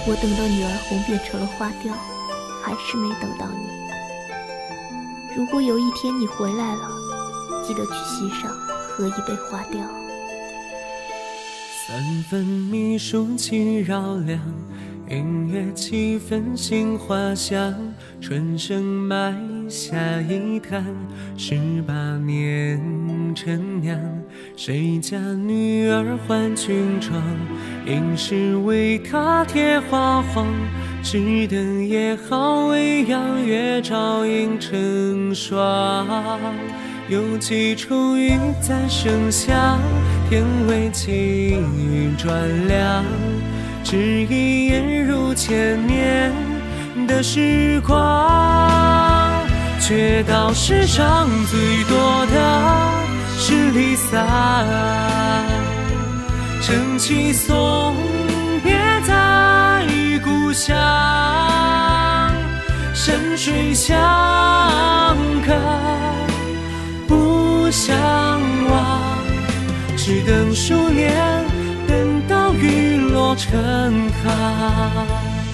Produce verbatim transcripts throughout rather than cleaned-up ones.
我等到女儿红变成了花雕，还是没等到你。如果有一天你回来了，记得去溪上喝一杯花雕。 三分蜜树气绕梁，音乐七分杏花香。春生埋下一坛，十八年陈酿。谁家女儿换裙装？应是为她贴花黄。只等也好，未央月照映成霜。有几处雨在盛夏，天为晴雨转凉。只一眼如千年的时光，却道世上最多的是离散。撑起送别在故乡，山水相看不相忘，只等数年，等到雨落成行。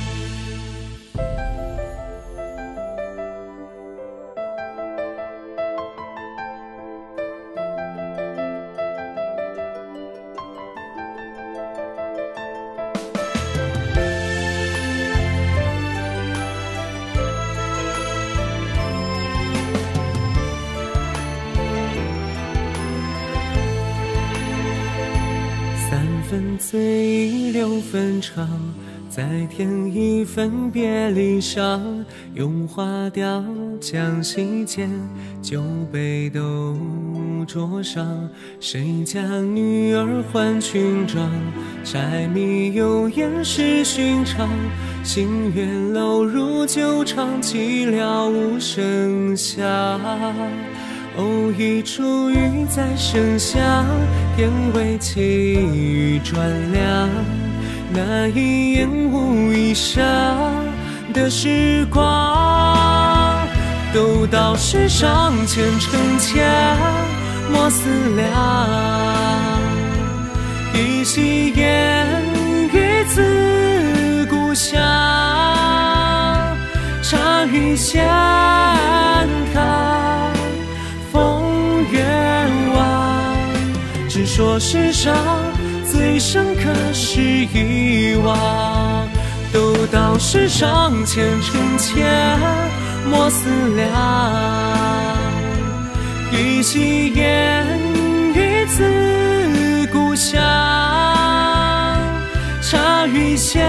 分醉六分长，再添一分别离伤。用花雕将席间，酒杯都桌上。谁家女儿换裙装？柴米油盐是寻常。新月楼如旧场，寂寥无声响。偶一处雨在盛夏，天为晴雨转凉。那一眼无一霎的时光，都道世上前尘千莫思量。一夕烟雨自故乡，茶余闲看风月晚。只说世上最深刻是遗忘，都道世上前尘千莫思量。一夕烟雨自故乡，茶余闲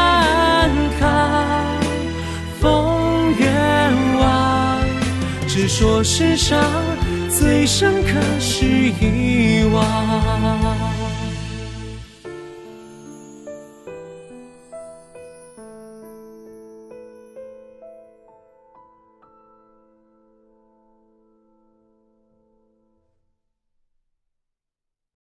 看风月晚。只说世上最深刻是遗忘。